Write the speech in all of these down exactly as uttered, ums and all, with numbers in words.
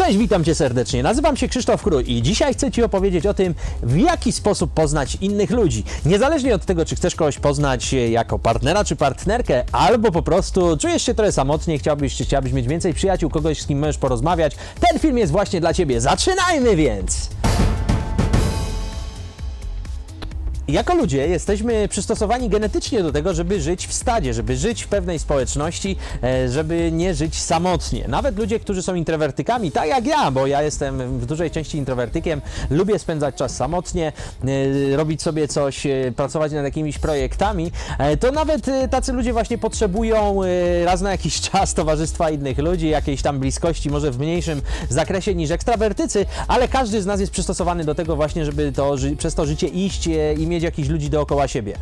Cześć, witam Cię serdecznie. Nazywam się Krzysztof Król i dzisiaj chcę Ci opowiedzieć o tym, w jaki sposób poznać innych ludzi. Niezależnie od tego, czy chcesz kogoś poznać jako partnera czy partnerkę, albo po prostu czujesz się trochę samotnie, chciałbyś, czy chciałbyś mieć więcej przyjaciół, kogoś, z kim możesz porozmawiać. Ten film jest właśnie dla Ciebie. Zaczynajmy więc! Jako ludzie jesteśmy przystosowani genetycznie do tego, żeby żyć w stadzie, żeby żyć w pewnej społeczności, żeby nie żyć samotnie. Nawet ludzie, którzy są introwertykami, tak jak ja, bo ja jestem w dużej części introwertykiem, lubię spędzać czas samotnie, robić sobie coś, pracować nad jakimiś projektami, to nawet tacy ludzie właśnie potrzebują raz na jakiś czas towarzystwa innych ludzi, jakiejś tam bliskości, może w mniejszym zakresie niż ekstrawertycy, ale każdy z nas jest przystosowany do tego właśnie, żeby to, przez to życie iść i mieć jakichś ludzi dookoła siebie.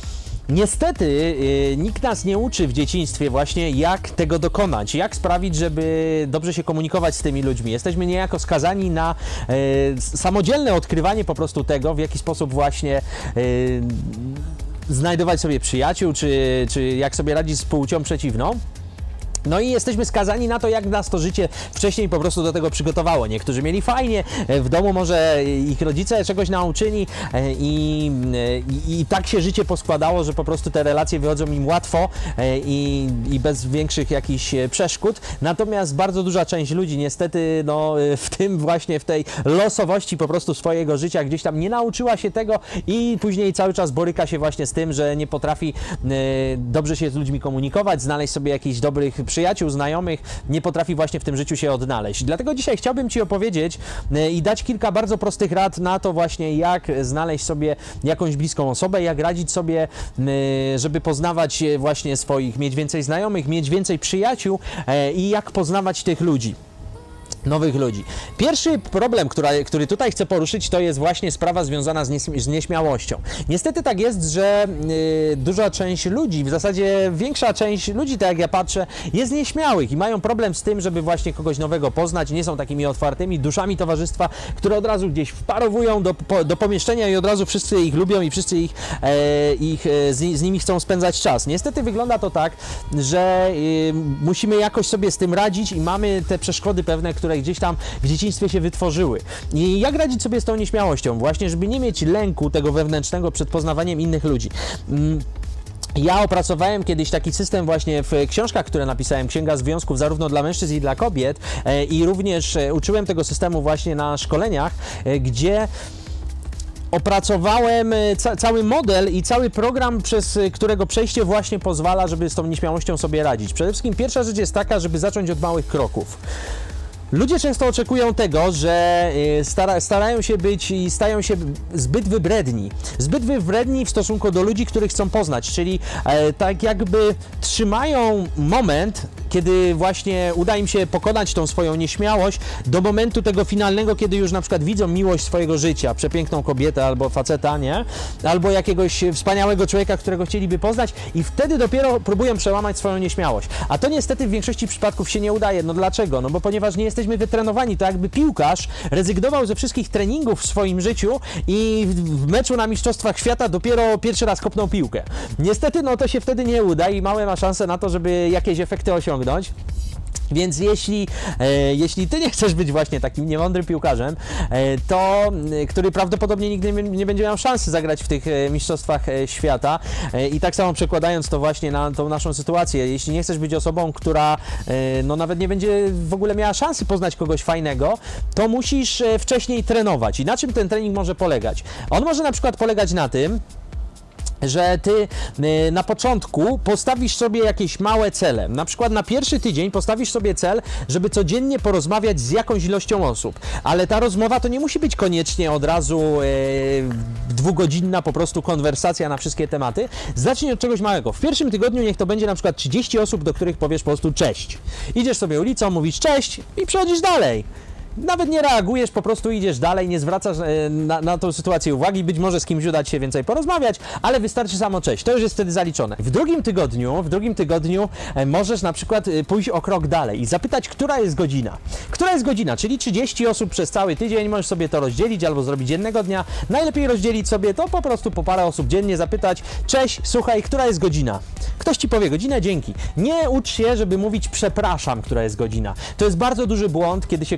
Niestety yy, nikt nas nie uczy w dzieciństwie właśnie, jak tego dokonać, jak sprawić, żeby dobrze się komunikować z tymi ludźmi. Jesteśmy niejako skazani na yy, samodzielne odkrywanie po prostu tego, w jaki sposób właśnie yy, znajdować sobie przyjaciół, czy, czy jak sobie radzić z płcią przeciwną. No i jesteśmy skazani na to, jak nas to życie wcześniej po prostu do tego przygotowało. Niektórzy mieli fajnie, w domu może ich rodzice czegoś nauczyli i, i, i tak się życie poskładało, że po prostu te relacje wychodzą im łatwo i, i bez większych jakichś przeszkód. Natomiast bardzo duża część ludzi niestety no, w tym właśnie, w tej losowości po prostu swojego życia gdzieś tam nie nauczyła się tego i później cały czas boryka się właśnie z tym, że nie potrafi dobrze się z ludźmi komunikować, znaleźć sobie jakichś dobrych przyjaciół, znajomych, nie potrafi właśnie w tym życiu się odnaleźć. Dlatego dzisiaj chciałbym Ci opowiedzieć i dać kilka bardzo prostych rad na to właśnie, jak znaleźć sobie jakąś bliską osobę, jak radzić sobie, żeby poznawać właśnie swoich, mieć więcej znajomych, mieć więcej przyjaciół i jak poznawać tych ludzi. Nowych ludzi. Pierwszy problem, która, który tutaj chcę poruszyć, to jest właśnie sprawa związana z, nie, z nieśmiałością. Niestety tak jest, że y, duża część ludzi, w zasadzie większa część ludzi, tak jak ja patrzę, jest nieśmiałych i mają problem z tym, żeby właśnie kogoś nowego poznać, nie są takimi otwartymi duszami towarzystwa, które od razu gdzieś wparowują do, po, do pomieszczenia i od razu wszyscy ich lubią i wszyscy ich, e, ich e, z, z nimi chcą spędzać czas. Niestety wygląda to tak, że y, musimy jakoś sobie z tym radzić i mamy te przeszkody pewne, które gdzieś tam w dzieciństwie się wytworzyły. I jak radzić sobie z tą nieśmiałością? Właśnie, żeby nie mieć lęku tego wewnętrznego przed poznawaniem innych ludzi. Ja opracowałem kiedyś taki system właśnie w książkach, które napisałem, Księga Związków zarówno dla mężczyzn i dla kobiet, i również uczyłem tego systemu właśnie na szkoleniach, gdzie opracowałem ca cały model i cały program, przez którego przejście właśnie pozwala, żeby z tą nieśmiałością sobie radzić. Przede wszystkim pierwsza rzecz jest taka, żeby zacząć od małych kroków. Ludzie często oczekują tego, że stara, starają się być i stają się zbyt wybredni. Zbyt wybredni w stosunku do ludzi, których chcą poznać, czyli e, tak jakby trzymają moment, kiedy właśnie uda im się pokonać tą swoją nieśmiałość, do momentu tego finalnego, kiedy już na przykład widzą miłość swojego życia, przepiękną kobietę albo faceta, nie? Albo jakiegoś wspaniałego człowieka, którego chcieliby poznać i wtedy dopiero próbują przełamać swoją nieśmiałość. A to niestety w większości przypadków się nie udaje. No dlaczego? No bo ponieważ nie jesteśmy wytrenowani, to jakby piłkarz rezygnował ze wszystkich treningów w swoim życiu i w meczu na Mistrzostwach Świata dopiero pierwszy raz kopnął piłkę. Niestety no to się wtedy nie uda i małe ma szanse na to, żeby jakieś efekty osiągnąć. Więc jeśli, e, jeśli Ty nie chcesz być właśnie takim niemądrym piłkarzem, e, to, e, który prawdopodobnie nigdy nie, nie będzie miał szansy zagrać w tych e, mistrzostwach e, świata e, i tak samo przekładając to właśnie na tą naszą sytuację, jeśli nie chcesz być osobą, która e, no nawet nie będzie w ogóle miała szansy poznać kogoś fajnego, to musisz e, wcześniej trenować. I na czym ten trening może polegać? On może na przykład polegać na tym, że Ty na początku postawisz sobie jakieś małe cele. Na przykład na pierwszy tydzień postawisz sobie cel, żeby codziennie porozmawiać z jakąś ilością osób. Ale ta rozmowa to nie musi być koniecznie od razu e, dwugodzinna po prostu konwersacja na wszystkie tematy. Zacznij od czegoś małego. W pierwszym tygodniu niech to będzie na przykład trzydzieści osób, do których powiesz po prostu cześć. Idziesz sobie ulicą, mówisz cześć i przechodzisz dalej. Nawet nie reagujesz, po prostu idziesz dalej, nie zwracasz na, na tą sytuację uwagi, być może z kimś uda Ci się więcej porozmawiać, ale wystarczy samo cześć, to już jest wtedy zaliczone. W drugim tygodniu, w drugim tygodniu możesz na przykład pójść o krok dalej i zapytać, która jest godzina. Która jest godzina, czyli trzydzieści osób przez cały tydzień, możesz sobie to rozdzielić albo zrobić jednego dnia. Najlepiej rozdzielić sobie to po prostu po parę osób dziennie, zapytać, cześć, słuchaj, która jest godzina? Ktoś Ci powie, godzinę, dzięki. Nie ucz się, żeby mówić przepraszam, która jest godzina. To jest bardzo duży błąd, kiedy się kogoś pozna,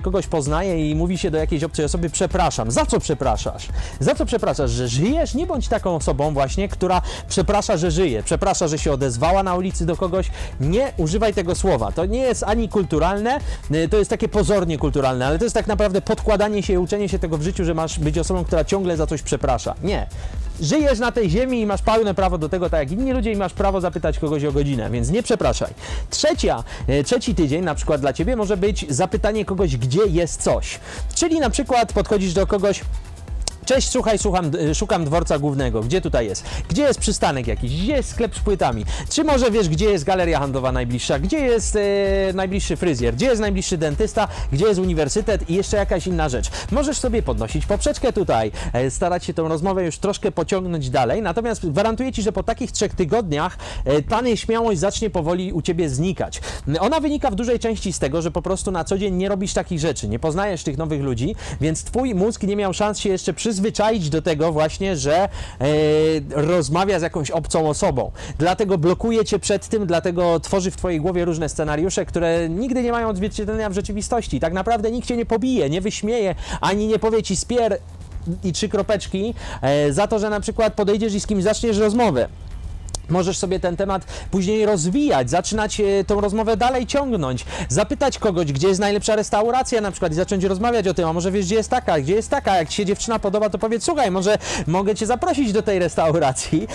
poznaje i mówi się do jakiejś obcej osoby: przepraszam. Za co przepraszasz? Za co przepraszasz? Że żyjesz? Nie bądź taką osobą właśnie, która przeprasza, że żyje. Przeprasza, że się odezwała na ulicy do kogoś. Nie używaj tego słowa. To nie jest ani kulturalne, to jest takie pozornie kulturalne, ale to jest tak naprawdę podkładanie się i uczenie się tego w życiu, że masz być osobą, która ciągle za coś przeprasza. Nie. Żyjesz na tej ziemi i masz pełne prawo do tego, tak jak inni ludzie, i masz prawo zapytać kogoś o godzinę, więc nie przepraszaj. Trzecia, trzeci tydzień na przykład dla Ciebie może być zapytanie kogoś, gdzie jest coś. Czyli na przykład podchodzisz do kogoś: cześć, słuchaj, słucham, szukam dworca głównego. Gdzie tutaj jest? Gdzie jest przystanek jakiś? Gdzie jest sklep z płytami? Czy może wiesz, gdzie jest galeria handlowa najbliższa? Gdzie jest e, najbliższy fryzjer? Gdzie jest najbliższy dentysta? Gdzie jest uniwersytet? I jeszcze jakaś inna rzecz. Możesz sobie podnosić poprzeczkę tutaj, e, starać się tę rozmowę już troszkę pociągnąć dalej, natomiast gwarantuję Ci, że po takich trzech tygodniach e, ta nieśmiałość zacznie powoli u Ciebie znikać. Ona wynika w dużej części z tego, że po prostu na co dzień nie robisz takich rzeczy, nie poznajesz tych nowych ludzi, więc Twój mózg nie miał szans się jeszcze przy przyzwyczaić do tego właśnie, że e, rozmawia z jakąś obcą osobą. Dlatego blokuje Cię przed tym, dlatego tworzy w Twojej głowie różne scenariusze, które nigdy nie mają odzwierciedlenia w rzeczywistości. Tak naprawdę nikt Cię nie pobije, nie wyśmieje, ani nie powie Ci spier i trzy kropeczki e, za to, że na przykład podejdziesz i z kimś zaczniesz rozmowę. Możesz sobie ten temat później rozwijać, zaczynać tą rozmowę dalej ciągnąć, zapytać kogoś, gdzie jest najlepsza restauracja na przykład i zacząć rozmawiać o tym: a może wiesz, gdzie jest taka, gdzie jest taka, jak Ci się dziewczyna podoba, to powiedz: słuchaj, może mogę Cię zaprosić do tej restauracji,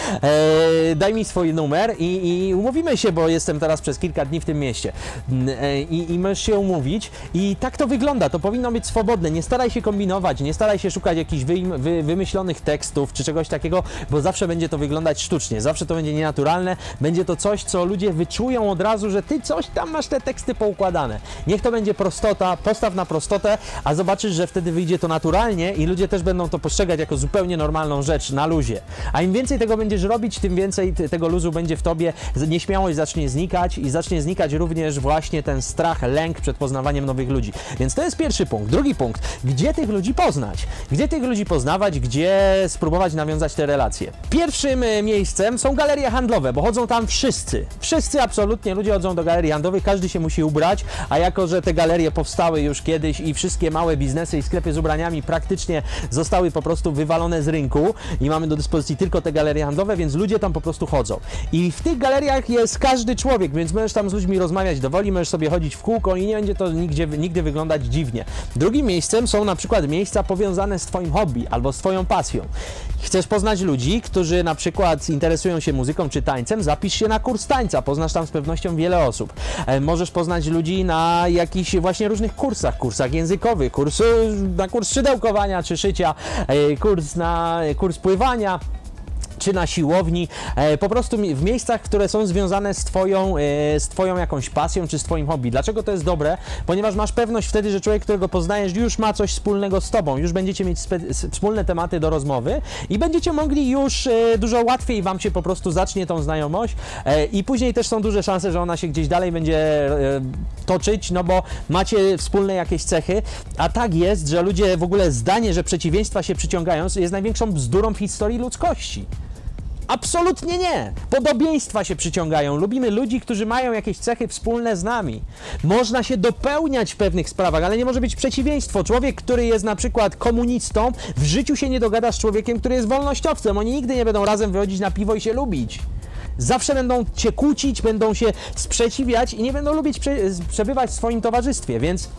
e, daj mi swój numer i, i umówimy się, bo jestem teraz przez kilka dni w tym mieście. E, i, I możesz się umówić i tak to wygląda, to powinno być swobodne, nie staraj się kombinować, nie staraj się szukać jakichś wy, wy, wymyślonych tekstów czy czegoś takiego, bo zawsze będzie to wyglądać sztucznie, zawsze to będzie nienaturalne, będzie to coś, co ludzie wyczują od razu, że ty coś tam masz te teksty poukładane. Niech to będzie prostota, postaw na prostotę, a zobaczysz, że wtedy wyjdzie to naturalnie i ludzie też będą to postrzegać jako zupełnie normalną rzecz, na luzie. A im więcej tego będziesz robić, tym więcej tego luzu będzie w tobie, nieśmiałość zacznie znikać i zacznie znikać również właśnie ten strach, lęk przed poznawaniem nowych ludzi. Więc to jest pierwszy punkt. Drugi punkt, gdzie tych ludzi poznać? Gdzie tych ludzi poznawać, gdzie spróbować nawiązać te relacje? Pierwszym miejscem są galerie handlowe, bo chodzą tam wszyscy. Wszyscy absolutnie ludzie chodzą do galerii handlowych, każdy się musi ubrać, a jako że te galerie powstały już kiedyś i wszystkie małe biznesy i sklepy z ubraniami praktycznie zostały po prostu wywalone z rynku i mamy do dyspozycji tylko te galerie handlowe, więc ludzie tam po prostu chodzą. I w tych galeriach jest każdy człowiek, więc możesz tam z ludźmi rozmawiać do woli, możesz sobie chodzić w kółko i nie będzie to nigdzie, nigdy wyglądać dziwnie. Drugim miejscem są na przykład miejsca powiązane z Twoim hobby albo z Twoją pasją. Chcesz poznać ludzi, którzy na przykład interesują się muzyką czy tańcem, zapisz się na kurs tańca, poznasz tam z pewnością wiele osób. E, możesz poznać ludzi na jakichś właśnie różnych kursach, kursach językowych, kurs, na kurs szydełkowania czy szycia, e, kurs na kurs pływania, czy na siłowni, e, po prostu w miejscach, które są związane z twoją, e, z twoją jakąś pasją, czy z Twoim hobby. Dlaczego to jest dobre? Ponieważ masz pewność wtedy, że człowiek, którego poznajesz, już ma coś wspólnego z Tobą, już będziecie mieć wspólne tematy do rozmowy i będziecie mogli już e, dużo łatwiej Wam się po prostu zacznie tą znajomość e, i później też są duże szanse, że ona się gdzieś dalej będzie e, toczyć, no bo macie wspólne jakieś cechy, a tak jest, że ludzie w ogóle zdanie, że przeciwieństwa się przyciągają, jest największą bzdurą w historii ludzkości. Absolutnie nie! Podobieństwa się przyciągają. Lubimy ludzi, którzy mają jakieś cechy wspólne z nami. Można się dopełniać w pewnych sprawach, ale nie może być przeciwieństwo. Człowiek, który jest na przykład komunistą, w życiu się nie dogada z człowiekiem, który jest wolnościowcem. Oni nigdy nie będą razem wychodzić na piwo i się lubić. Zawsze będą cię kłócić, będą się sprzeciwiać i nie będą lubić prze przebywać w swoim towarzystwie, więc...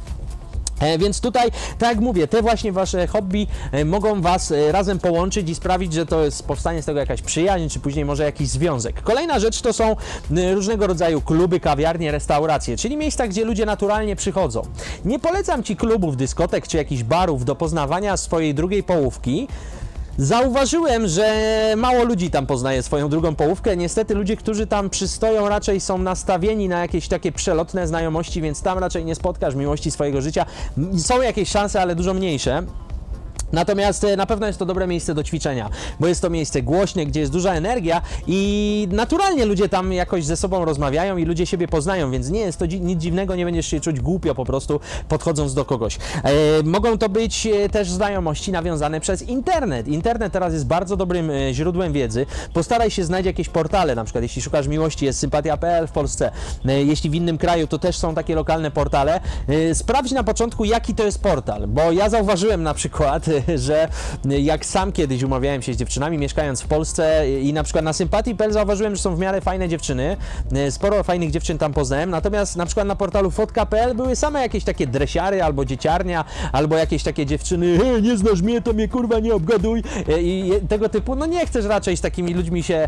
E, więc tutaj, tak jak mówię, te właśnie wasze hobby e, mogą was e, razem połączyć i sprawić, że to jest, powstanie z tego jakaś przyjaźń, czy później może jakiś związek. Kolejna rzecz to są e, różnego rodzaju kluby, kawiarnie, restauracje, czyli miejsca, gdzie ludzie naturalnie przychodzą. Nie polecam ci klubów, dyskotek, czy jakichś barów do poznawania swojej drugiej połówki. Zauważyłem, że mało ludzi tam poznaje swoją drugą połówkę. Niestety ludzie, którzy tam przystoją, raczej są nastawieni na jakieś takie przelotne znajomości, więc tam raczej nie spotkasz miłości swojego życia. Są jakieś szanse, ale dużo mniejsze. Natomiast na pewno jest to dobre miejsce do ćwiczenia, bo jest to miejsce głośne, gdzie jest duża energia i naturalnie ludzie tam jakoś ze sobą rozmawiają i ludzie siebie poznają, więc nie jest to dzi nic dziwnego, nie będziesz się czuć głupio po prostu podchodząc do kogoś. E, mogą to być też znajomości nawiązane przez internet. Internet teraz jest bardzo dobrym e, źródłem wiedzy. Postaraj się znaleźć jakieś portale, na przykład jeśli szukasz miłości, jest sympatia kropka p l w Polsce, e, jeśli w innym kraju, to też są takie lokalne portale. E, sprawdź na początku, jaki to jest portal, bo ja zauważyłem na przykład, że jak sam kiedyś umawiałem się z dziewczynami, mieszkając w Polsce i na przykład na sympatii kropka p l zauważyłem, że są w miarę fajne dziewczyny, sporo fajnych dziewczyn tam poznałem, natomiast na przykład na portalu fotka kropka p l były same jakieś takie dresiary, albo dzieciarnia, albo jakieś takie dziewczyny, hej, nie znasz mnie, to mnie kurwa nie obgaduj i tego typu, no nie chcesz raczej z takimi ludźmi się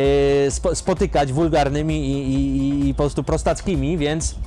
e, spotykać, wulgarnymi i, i, i po prostu prostackimi, więc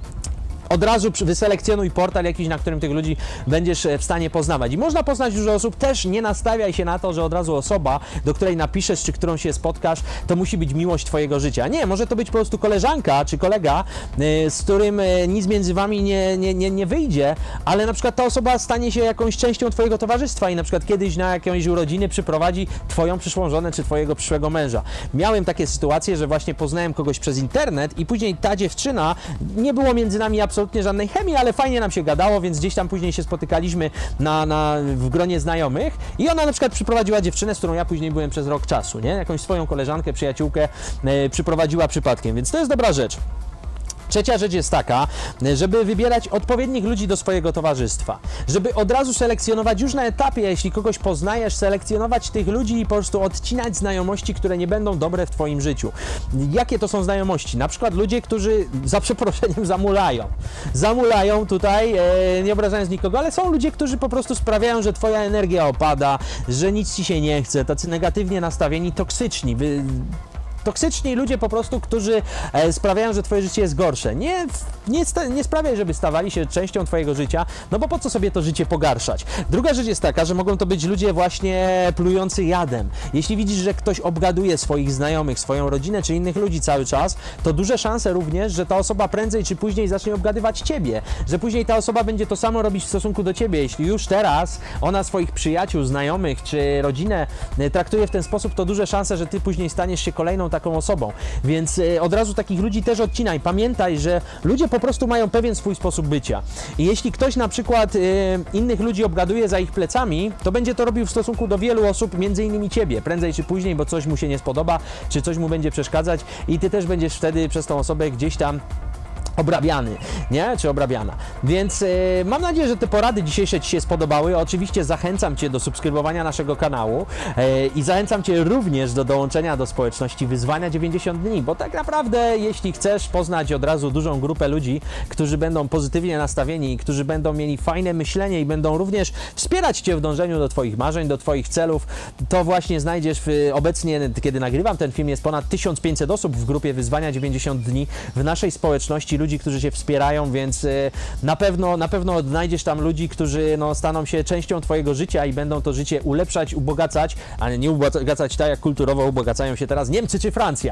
od razu wyselekcjonuj portal jakiś, na którym tych ludzi będziesz w stanie poznawać. I można poznać dużo osób, też nie nastawiaj się na to, że od razu osoba, do której napiszesz, czy którą się spotkasz, to musi być miłość twojego życia. Nie, może to być po prostu koleżanka, czy kolega, z którym nic między wami nie, nie, nie, nie wyjdzie, ale na przykład ta osoba stanie się jakąś częścią twojego towarzystwa i na przykład kiedyś na jakieś urodziny przyprowadzi twoją przyszłą żonę, czy twojego przyszłego męża. Miałem takie sytuacje, że właśnie poznałem kogoś przez internet i później ta dziewczyna, nie było między nami absolutnie absolutnie żadnej chemii, ale fajnie nam się gadało, więc gdzieś tam później się spotykaliśmy na, na, w gronie znajomych i ona na przykład przyprowadziła dziewczynę, z którą ja później byłem przez rok czasu, nie? Jakąś swoją koleżankę, przyjaciółkę e, przyprowadziła przypadkiem, więc to jest dobra rzecz. Trzecia rzecz jest taka, żeby wybierać odpowiednich ludzi do swojego towarzystwa, żeby od razu selekcjonować już na etapie, jeśli kogoś poznajesz, selekcjonować tych ludzi i po prostu odcinać znajomości, które nie będą dobre w twoim życiu. Jakie to są znajomości? Na przykład ludzie, którzy za przeproszeniem zamulają. Zamulają tutaj, e, nie obrażając nikogo, ale są ludzie, którzy po prostu sprawiają, że twoja energia opada, że nic ci się nie chce, tacy negatywnie nastawieni, toksyczni. Wy, Toksyczni ludzie po prostu, którzy e, sprawiają, że twoje życie jest gorsze. Nie, nie, nie sprawiaj, żeby stawali się częścią twojego życia, no bo po co sobie to życie pogarszać. Druga rzecz jest taka, że mogą to być ludzie właśnie plujący jadem. Jeśli widzisz, że ktoś obgaduje swoich znajomych, swoją rodzinę czy innych ludzi cały czas, to duże szanse również, że ta osoba prędzej czy później zacznie obgadywać ciebie. Że później ta osoba będzie to samo robić w stosunku do ciebie. Jeśli już teraz ona swoich przyjaciół, znajomych czy rodzinę traktuje w ten sposób, to duże szanse, że ty później staniesz się kolejną taką osobą, więc y, od razu takich ludzi też odcinaj. Pamiętaj, że ludzie po prostu mają pewien swój sposób bycia i jeśli ktoś na przykład y, innych ludzi obgaduje za ich plecami, to będzie to robił w stosunku do wielu osób, między innymi ciebie, prędzej czy później, bo coś mu się nie spodoba, czy coś mu będzie przeszkadzać i ty też będziesz wtedy przez tą osobę gdzieś tam obrabiany, nie? Czy obrabiana. Więc yy, mam nadzieję, że te porady dzisiejsze ci się spodobały. Oczywiście zachęcam cię do subskrybowania naszego kanału yy, i zachęcam cię również do dołączenia do społeczności Wyzwania dziewięćdziesiąt dni, bo tak naprawdę jeśli chcesz poznać od razu dużą grupę ludzi, którzy będą pozytywnie nastawieni, którzy będą mieli fajne myślenie i będą również wspierać cię w dążeniu do twoich marzeń, do twoich celów, to właśnie znajdziesz w, obecnie, kiedy nagrywam ten film, jest ponad tysiąc pięćset osób w grupie Wyzwania dziewięćdziesiąt dni w naszej społeczności, ludzi, którzy się wspierają, więc na pewno, na pewno odnajdziesz tam ludzi, którzy no, staną się częścią twojego życia i będą to życie ulepszać, ubogacać, a nie ubogacać tak, jak kulturowo ubogacają się teraz Niemcy czy Francja.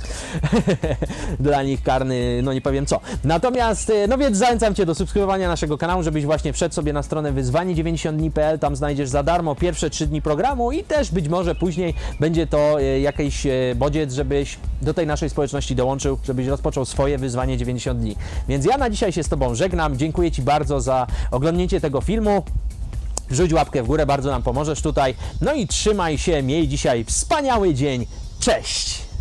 Dla nich karny, no nie powiem co. Natomiast, no więc zachęcam cię do subskrybowania naszego kanału, żebyś właśnie wszedł sobie na stronę wyzwanie dziewięćdziesiąt dni kropka p l, tam znajdziesz za darmo pierwsze trzy dni programu i też być może później będzie to jakiś bodziec, żebyś do tej naszej społeczności dołączył, żebyś rozpoczął swoje wyzwanie dziewięćdziesiąt dni. Więc ja na dzisiaj się z tobą żegnam, dziękuję ci bardzo za oglądnięcie tego filmu. Wrzuć łapkę w górę, bardzo nam pomożesz tutaj. No i trzymaj się, miej dzisiaj wspaniały dzień. Cześć!